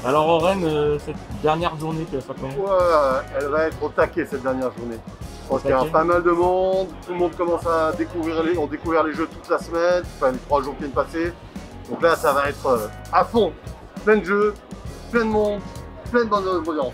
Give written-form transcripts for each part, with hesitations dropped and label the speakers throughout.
Speaker 1: Alors Oren, cette dernière journée, tu vas faire comment?
Speaker 2: Ouais, elle va être au taquet cette dernière journée. Je pense qu'il y a pas mal de monde, tout le monde commence à découvrir on découvert les jeux toute la semaine, enfin les 3 jours qui viennent passer. Donc là ça va être à fond, plein de jeux, plein de monde, plein de bonne ambiance.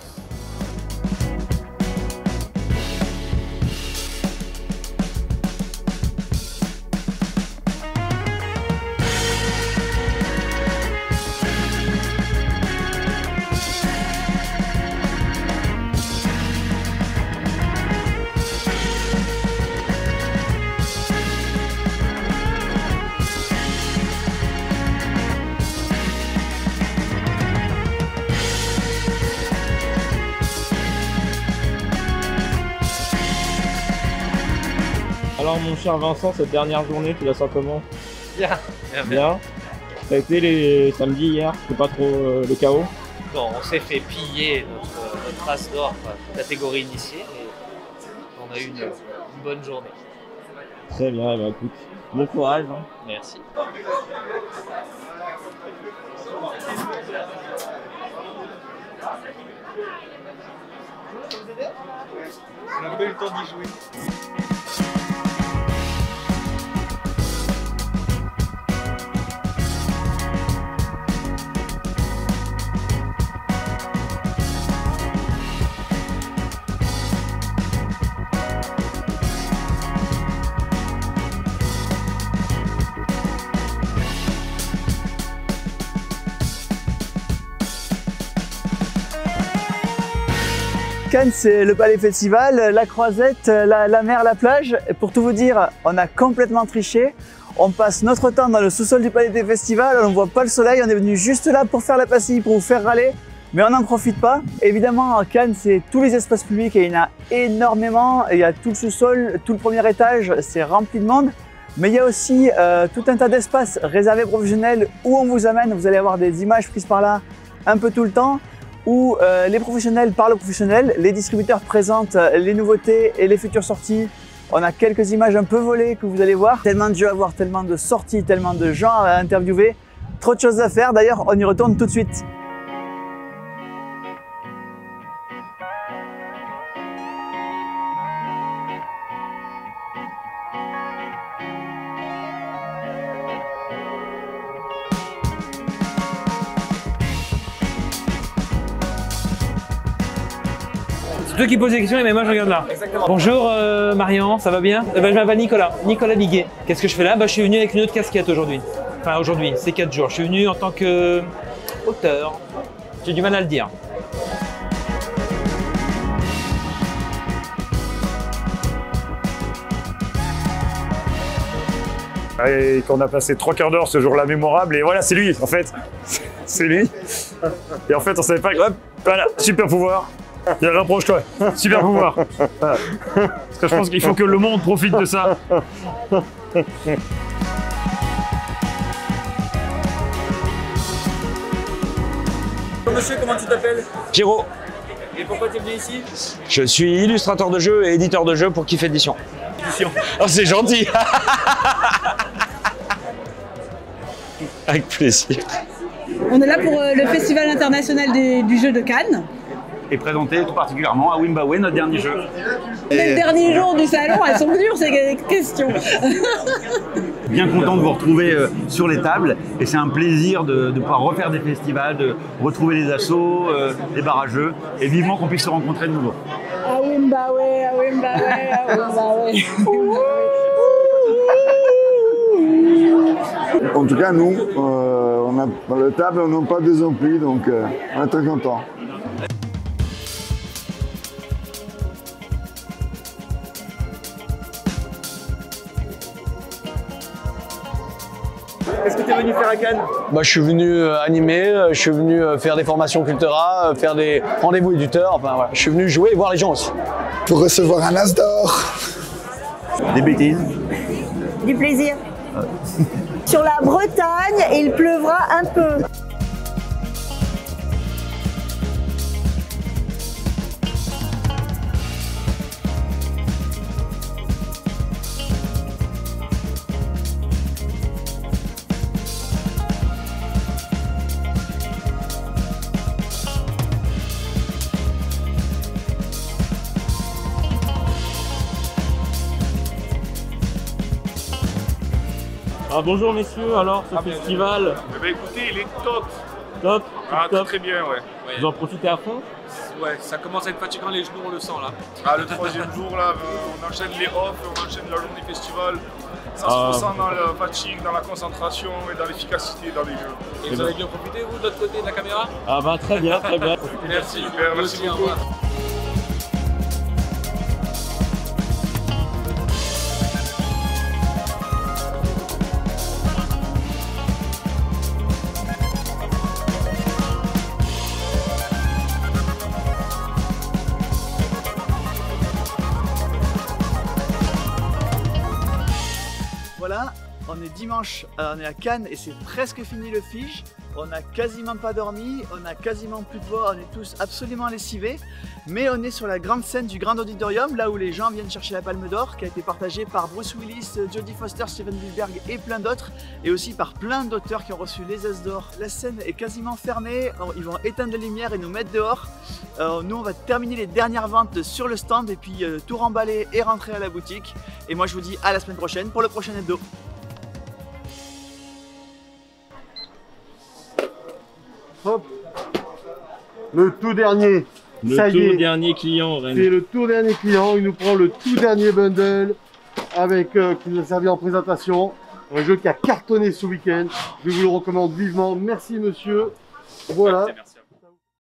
Speaker 1: Alors mon cher Vincent, cette dernière journée, tu la sens comment?
Speaker 3: Bien.
Speaker 1: Bien. Ça a été les samedis hier, c'est pas trop le chaos?
Speaker 3: Bon, on s'est fait piller notre as d'or, catégorie initiée, et on a eu une bonne journée.
Speaker 1: Très bien, eh ben, écoute, bon courage. Hein.
Speaker 3: Merci.
Speaker 4: On n'a pas eu le temps d'y jouer.
Speaker 5: Cannes, c'est le Palais Festival, la Croisette, la mer, la plage. Et pour tout vous dire, on a complètement triché. On passe notre temps dans le sous-sol du Palais des Festivals, on ne voit pas le soleil, on est venu juste là pour faire la pastille, pour vous faire râler, mais on n'en profite pas. Évidemment, à Cannes, c'est tous les espaces publics et il y en a énormément. Il y a tout le sous-sol, tout le premier étage, c'est rempli de monde. Mais il y a aussi tout un tas d'espaces réservés aux professionnels où on vous amène, vous allez avoir des images prises par là un peu tout le temps, où les professionnels parlent aux professionnels, les distributeurs présentent les nouveautés et les futures sorties. On a quelques images un peu volées que vous allez voir. Tellement de jeux à voir, tellement de sorties, tellement de gens à interviewer. Trop de choses à faire, d'ailleurs on y retourne tout de suite.
Speaker 6: C'est toi qui poses des questions et moi je regarde là. Exactement. Bonjour Marion, ça va bien? Je m'appelle Nicolas Liguet. Qu'est-ce que je fais là? Je suis venu avec une autre casquette aujourd'hui. Enfin aujourd'hui, c'est 4 jours. Je suis venu en tant qu'auteur. J'ai du mal à le dire.
Speaker 7: Et qu'on a passé 3 quarts d'heure ce jour-là mémorable et voilà, c'est lui en fait. C'est lui. Et en fait, on savait pas. Hop, voilà, super pouvoir. Rapproche-toi, super pouvoir. Parce que je pense qu'il faut que le monde profite de ça.
Speaker 5: Monsieur, comment tu t'appelles?
Speaker 8: Giro.
Speaker 5: Et pourquoi tu es venu ici?
Speaker 8: Je suis illustrateur de jeux et éditeur de jeux pour Kiff Édition. Oh, c'est gentil. Avec plaisir.
Speaker 9: On est là pour le Festival international du jeu de Cannes.
Speaker 10: Et présenter tout particulièrement à Wimbawe, notre dernier jeu.
Speaker 9: Les derniers jours du salon, elles sont dures ces questions.
Speaker 10: Bien content de vous retrouver sur les tables et c'est un plaisir de pouvoir refaire des festivals, de retrouver les assos, les barrageux et vivement qu'on puisse se rencontrer de nouveau.
Speaker 9: À Wimbawe, à Wimbawe, à Wimbawe.
Speaker 11: En tout cas, nous, on a dans la table, on n'a pas des amplis, donc on est très contents.
Speaker 5: Qu'est-ce que tu es venu faire à Cannes?
Speaker 8: Je suis venu animer, je suis venu faire des formations Cultura, faire des rendez-vous éditeurs, enfin voilà. Je suis venu jouer et voir les gens aussi.
Speaker 11: Pour recevoir un as d'or.
Speaker 10: Des bêtises.
Speaker 9: Du plaisir. Sur la Bretagne, il pleuvra un peu.
Speaker 1: Ah, bonjour messieurs, alors ce festival.
Speaker 12: Eh ben écoutez, il est top.
Speaker 1: Top.
Speaker 12: Ah,
Speaker 1: top.
Speaker 12: très bien, ouais.
Speaker 1: Vous en profitez à fond?
Speaker 12: Ouais, ça commence à être fatigant les genoux, on le sent là. Ah, le troisième jour là, on enchaîne les off, on enchaîne la journée festival. Ça se ressent dans la fatigue, dans la concentration et dans l'efficacité dans les jeux.
Speaker 3: Et vous avez bien profité vous de l'autre côté de la caméra?
Speaker 1: Ah bah très bien, très bien.
Speaker 12: Merci, merci beaucoup.
Speaker 5: Voilà, on est dimanche, on est à Cannes et c'est presque fini le Fige. On n'a quasiment pas dormi, on n'a quasiment plus de voix, on est tous absolument lessivés. Mais on est sur la grande scène du Grand Auditorium, là où les gens viennent chercher la Palme d'Or, qui a été partagée par Bruce Willis, Jodie Foster, Steven Spielberg et plein d'autres. Et aussi par plein d'auteurs qui ont reçu les As d'Or. La scène est quasiment fermée, ils vont éteindre les lumières et nous mettre dehors. Nous on va terminer les dernières ventes sur le stand et puis tout remballer et rentrer à la boutique. Et moi je vous dis à la semaine prochaine pour le prochain hebdo.
Speaker 2: Hop. Le tout dernier. Ça y est.
Speaker 1: Le tout dernier client, Rennes.
Speaker 2: C'est le tout dernier client. Il nous prend le tout dernier bundle avec qui nous a servi en présentation. Un jeu qui a cartonné ce week-end. Je vous le recommande vivement. Merci monsieur. Voilà.
Speaker 12: Merci.